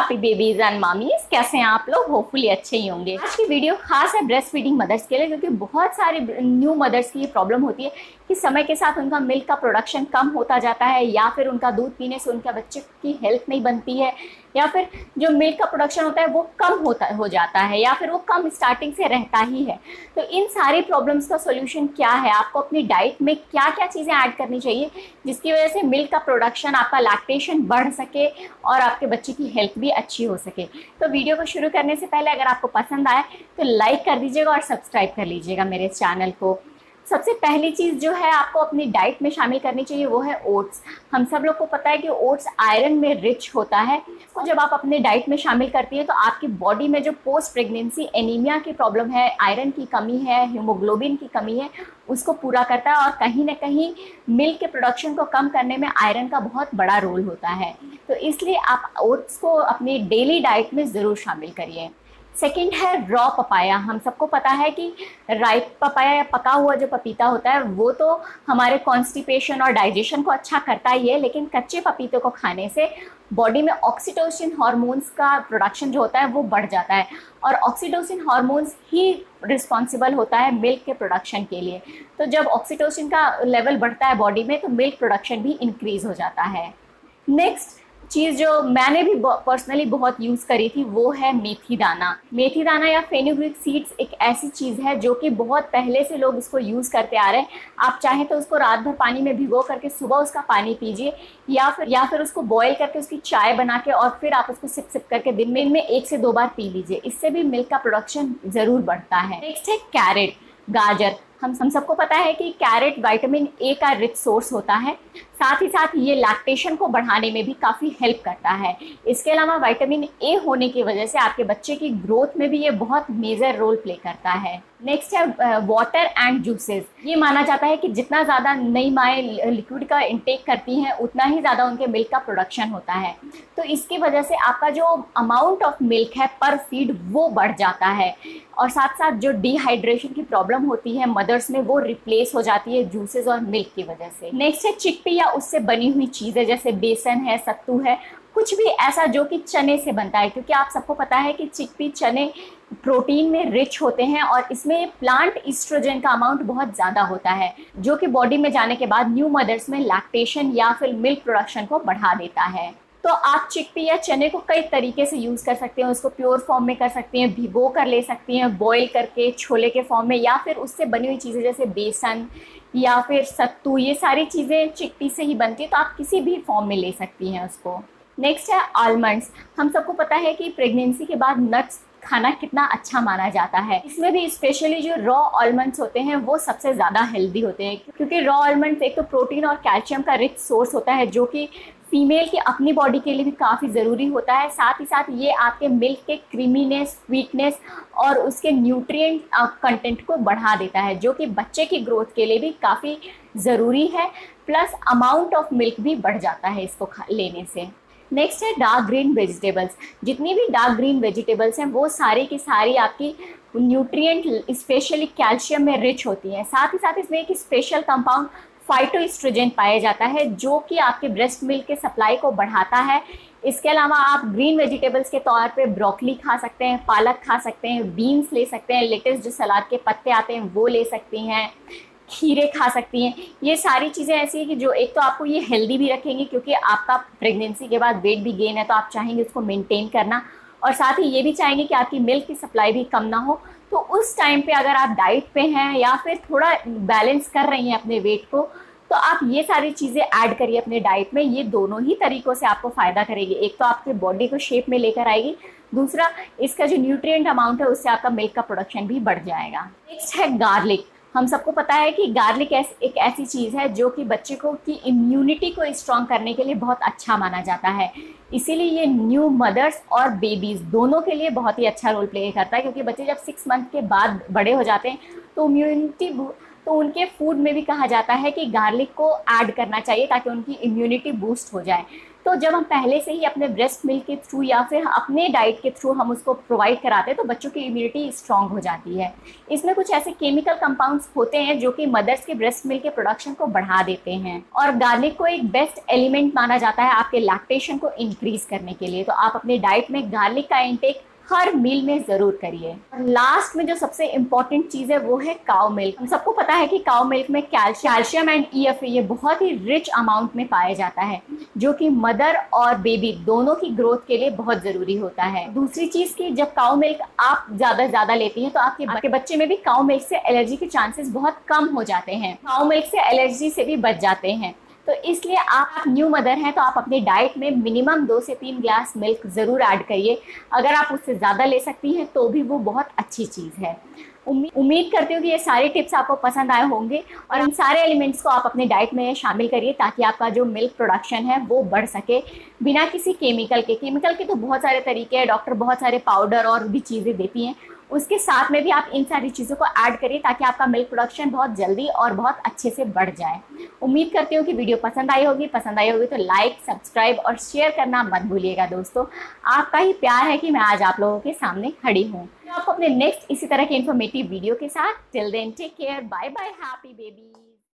Happy babies and mommy's, कैसे हैं आप लोग? होपफुली अच्छे ही होंगे। आज की वीडियो खास है ब्रेस्ट फीडिंग मदर्स के लिए, क्योंकि बहुत सारे न्यू मदर्स की ये प्रॉब्लम होती है कि समय के साथ उनका मिल्क का प्रोडक्शन कम होता जाता है, या फिर उनका दूध पीने से उनका बच्चे की हेल्थ नहीं बनती है, या फिर जो मिल्क का प्रोडक्शन होता है वो कम हो जाता है, या फिर वो कम स्टार्टिंग से रहता ही है। तो इन सारी प्रॉब्लम्स का सोल्यूशन क्या है? आपको अपनी डाइट में क्या क्या चीज़ें ऐड करनी चाहिए जिसकी वजह से मिल्क का प्रोडक्शन, आपका लैक्टेशन बढ़ सके और आपके बच्चे की हेल्थ भी अच्छी हो सके। तो वीडियो को शुरू करने से पहले अगर आपको पसंद आए तो लाइक कर दीजिएगा और सब्सक्राइब कर लीजिएगा मेरे चैनल को। सबसे पहली चीज़ जो है आपको अपनी डाइट में शामिल करनी चाहिए वो है ओट्स। हम सब लोग को पता है कि ओट्स आयरन में रिच होता है, तो जब आप अपने डाइट में शामिल करती है तो आपकी बॉडी में जो पोस्ट प्रेगनेंसी एनीमिया की प्रॉब्लम है, आयरन की कमी है, हीमोग्लोबिन की कमी है, उसको पूरा करता है। और कहीं ना कहीं मिल्क के प्रोडक्शन को कम करने में आयरन का बहुत बड़ा रोल होता है। तो इसलिए आप ओट्स को अपनी डेली डाइट में ज़रूर शामिल करिए। सेकेंड है रॉ पपाया। हम सबको पता है कि राइप पपाया या पका हुआ जो पपीता होता है वो तो हमारे कॉन्स्टिपेशन और डाइजेशन को अच्छा करता ही है, लेकिन कच्चे पपीते को खाने से बॉडी में ऑक्सीटोसिन हार्मोन्स का प्रोडक्शन जो होता है वो बढ़ जाता है, और ऑक्सीटोसिन हार्मोन्स ही रिस्पॉन्सिबल होता है मिल्क के प्रोडक्शन के लिए। तो जब ऑक्सीटोसिन का लेवल बढ़ता है बॉडी में तो मिल्क प्रोडक्शन भी इंक्रीज हो जाता है। नेक्स्ट चीज़ जो मैंने भी पर्सनली बहुत यूज़ करी थी वो है मेथी दाना। मेथी दाना या फेनुग्रीक सीड्स एक ऐसी चीज़ है जो कि बहुत पहले से लोग इसको यूज़ करते आ रहे हैं। आप चाहें तो उसको रात भर पानी में भिगो करके सुबह उसका पानी पीजिए, या फिर उसको बॉईल करके उसकी चाय बना के और फिर आप उसको सिप सिप करके दिन में 1 से 2 बार पी लीजिए। इससे भी मिल्क का प्रोडक्शन ज़रूर बढ़ता है। नेक्स्ट है कैरेट, गाजर। हम सबको पता है कि कैरेट विटामिन ए का रिच सोर्स होता है, साथ ही साथ ये लैक्टेशन को बढ़ाने में भी काफ़ी हेल्प करता है। इसके अलावा विटामिन ए होने की वजह से आपके बच्चे की ग्रोथ में भी ये बहुत मेजर रोल प्ले करता है। नेक्स्ट है वाटर एंड जूसेस। ये माना जाता है कि जितना ज़्यादा नई माएँ लिक्विड का इंटेक करती हैं उतना ही ज़्यादा उनके मिल्क का प्रोडक्शन होता है। तो इसकी वजह से आपका जो अमाउंट ऑफ मिल्क है पर फीड वो बढ़ जाता है, और साथ साथ जो डिहाइड्रेशन की प्रॉब्लम होती है मदर्स में वो रिप्लेस हो जाती है जूसेस और मिल्क की वजह से। नेक्स्ट है चिकपी या उससे बनी हुई चीज़ें, जैसे बेसन है, सत्तू है, कुछ भी ऐसा जो कि चने से बनता है, क्योंकि आप सबको पता है कि चिकपी चने प्रोटीन में रिच होते हैं और इसमें प्लांट ईस्ट्रोजन का अमाउंट बहुत ज़्यादा होता है, जो कि बॉडी में जाने के बाद न्यू मदर्स में लैक्टेशन या फिर मिल्क प्रोडक्शन को बढ़ा देता है। तो आप चिकपी या चने को कई तरीके से यूज़ कर सकते हैं। उसको प्योर फॉर्म में कर सकती हैं, भिगो कर ले सकती हैं, बॉईल करके छोले के फॉर्म में, या फिर उससे बनी हुई चीज़ें जैसे बेसन या फिर सत्तू, ये सारी चीज़ें चिकपी से ही बनती है, तो आप किसी भी फॉर्म में ले सकती हैं उसको। नेक्स्ट है आलमंड्स। हम सबको पता है कि प्रेगनेंसी के बाद नट्स खाना कितना अच्छा माना जाता है। इसमें भी स्पेशली जो रॉ आलमंड्स होते हैं वो सबसे ज़्यादा हेल्दी होते हैं, क्योंकि रॉ आलमंड्स एक तो प्रोटीन और कैल्शियम का रिच सोर्स होता है जो कि फीमेल की अपनी बॉडी के लिए भी काफ़ी ज़रूरी होता है। साथ ही साथ ये आपके मिल्क के क्रीमीनेस, स्वीटनेस और उसके न्यूट्रिएंट कंटेंट को बढ़ा देता है, जो कि बच्चे की ग्रोथ के लिए भी काफ़ी ज़रूरी है। प्लस अमाउंट ऑफ मिल्क भी बढ़ जाता है इसको लेने से। नेक्स्ट है डार्क ग्रीन वेजिटेबल्स। जितनी भी डार्क ग्रीन वेजिटेबल्स हैं वो सारी की सारी आपकी न्यूट्रिएंट स्पेशली कैल्शियम में रिच होती हैं। साथ ही साथ इसमें एक स्पेशल कंपाउंड फाइटोएस्ट्रोजन पाया जाता है जो कि आपके ब्रेस्ट मिल्क के सप्लाई को बढ़ाता है। इसके अलावा आप ग्रीन वेजिटेबल्स के तौर पे ब्रोकली खा सकते हैं, पालक खा सकते हैं, बीन्स ले सकते हैं, लेट्स जो सलाद के पत्ते आते हैं वो ले सकती हैं, खीरे खा सकती हैं। ये सारी चीज़ें ऐसी हैं कि जो एक तो आपको ये हेल्दी भी रखेंगी, क्योंकि आपका प्रेगनेंसी के बाद वेट भी गेन है तो आप चाहेंगे उसको मेंटेन करना, और साथ ही ये भी चाहेंगे कि आपकी मिल्क की सप्लाई भी कम ना हो। तो उस टाइम पे अगर आप डाइट पे हैं या फिर थोड़ा बैलेंस कर रही हैं अपने वेट को, तो आप ये सारी चीज़ें ऐड करिए अपने डाइट में। ये दोनों ही तरीक़ों से आपको फ़ायदा करेगी। एक तो आपके बॉडी को शेप में लेकर आएगी, दूसरा इसका जो न्यूट्रिएंट अमाउंट है उससे आपका मिल्क का प्रोडक्शन भी बढ़ जाएगा। नेक्स्ट है गार्लिक। हम सबको पता है कि गार्लिक एक ऐसी चीज़ है जो कि बच्चे को की इम्यूनिटी को स्ट्रॉन्ग करने के लिए बहुत अच्छा माना जाता है। इसीलिए ये न्यू मदर्स और बेबीज़ दोनों के लिए बहुत ही अच्छा रोल प्ले करता है, क्योंकि बच्चे जब 6 मंथ के बाद बड़े हो जाते हैं तो उनके फूड में भी कहा जाता है कि गार्लिक को ऐड करना चाहिए ताकि उनकी इम्यूनिटी बूस्ट हो जाए। तो तो जब हम पहले से ही अपने ब्रेस्ट मिल्क के थ्रू या फिर अपने डाइट के थ्रू हम उसको प्रोवाइड कराते हैं तो बच्चों की इम्यूनिटी स्ट्रांग हो जाती है। इसमें कुछ ऐसे केमिकल कंपाउंड्स होते हैं जो कि मदर्स के ब्रेस्ट मिल्क के प्रोडक्शन को बढ़ा देते हैं, और गार्लिक को एक बेस्ट एलिमेंट माना जाता है आपके लैक्टेशन को इंक्रीज करने के लिए। तो आप अपने डाइट में गार्लिक का इंटेक हर मील में जरूर करिए। और लास्ट में जो सबसे इम्पोर्टेंट चीज है वो है काउ मिल्क। हम सबको पता है कि काउ मिल्क में कैल्शियम एंड EFA ये बहुत ही रिच अमाउंट में पाया जाता है, जो कि मदर और बेबी दोनों की ग्रोथ के लिए बहुत जरूरी होता है। दूसरी चीज कि जब काउ मिल्क आप ज्यादा लेती हैं तो आपके बच्चे में भी काउ मिल्क से एलर्जी के चांसेस बहुत कम हो जाते हैं, काउ मिल्क से एलर्जी से भी बच जाते हैं। तो इसलिए आप न्यू मदर हैं तो आप अपनी डाइट में मिनिमम 2 से 3 ग्लास मिल्क ज़रूर ऐड करिए। अगर आप उससे ज़्यादा ले सकती हैं तो भी वो बहुत अच्छी चीज़ है। उम्मीद करती हूँ कि ये सारे टिप्स आपको पसंद आए होंगे और इन सारे एलिमेंट्स को आप अपने डाइट में शामिल करिए ताकि आपका जो मिल्क प्रोडक्शन है वो बढ़ सके बिना किसी केमिकल के तो बहुत सारे तरीके हैं, डॉक्टर बहुत सारे पाउडर और भी चीज़ें देती हैं, उसके साथ में भी आप इन सारी चीज़ों को ऐड करिए ताकि आपका मिल्क प्रोडक्शन बहुत जल्दी और बहुत अच्छे से बढ़ जाए। उम्मीद करती हूँ कि वीडियो पसंद आई होगी तो लाइक, सब्सक्राइब और शेयर करना मत भूलिएगा दोस्तों। आपका ही प्यार है कि मैं आज आप लोगों के सामने खड़ी हूँ। तो आपको अपने नेक्स्ट इसी तरह के इन्फॉर्मेटिव वीडियो के साथ, till then take care, bye bye, happy baby.